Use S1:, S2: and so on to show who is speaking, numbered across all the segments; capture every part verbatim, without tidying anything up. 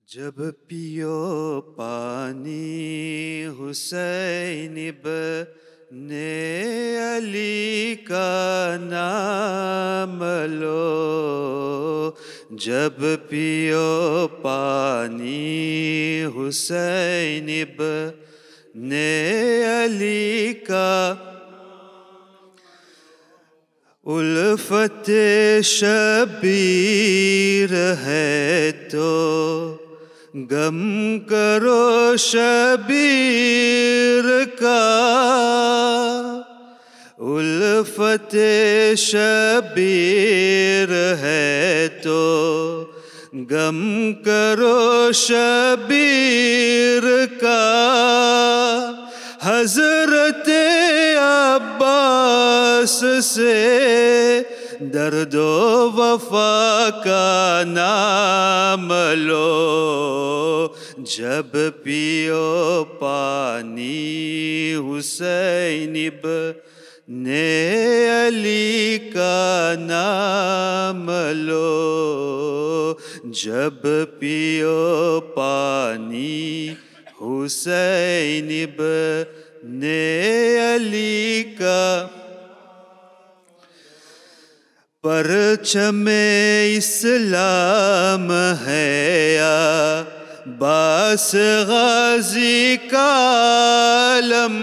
S1: जब पियो पानी हुसैन इब्ने अली का नाम लो। जब पियो पानी हुसैन इब्ने अली का उल्फत शबीर है तो गम करो शबीर का। उल्फत शबीर है तो गम करो शबीर का। हज़रत अब्बास से दर्दो वफ़ा का नाम लो। जब पियो पानी हुसैन इब्ने अली का नाम लो। जब पियो पानी हुसैन इब्ने अली का परचमे इस्लाम है या बास गाजी का आलम।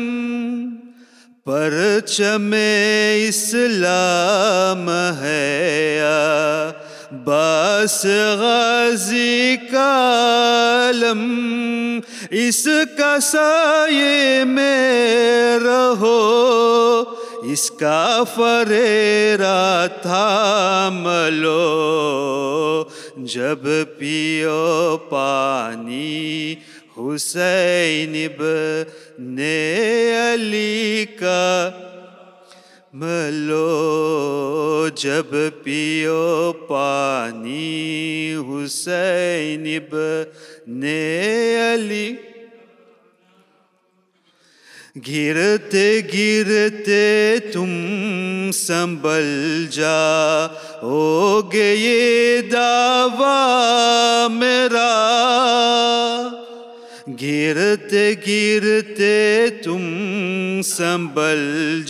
S1: परचमे इस्लाम है या बास गाजी का आलम। इसका साये में रहो, इसका फरेरा थाम लो। जब पियो पानी हुसैन इब्ने अली का मलो। जब पियो पानी हुसैन इब्ने अली गिरते गिरते तुम संभल जाओगे ये दावा मेरा। गिरते गिरते तुम संभल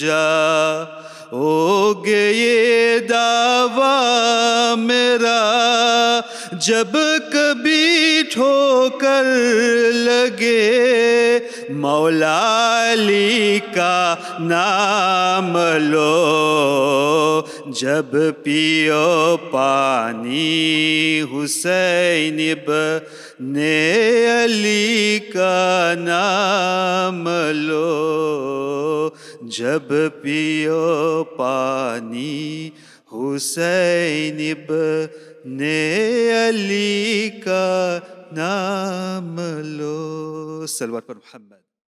S1: जाओगे ये दावा मेरा। जब कभी ठोकर लगे मौला अली का नाम लो। जब पियो पानी हुसैन इब्ने अली का नाम लो। जब पियो पानी हुसैन इब्ने अली का नाम लो। सल्लल्लाहु अलैहि वसल्लम।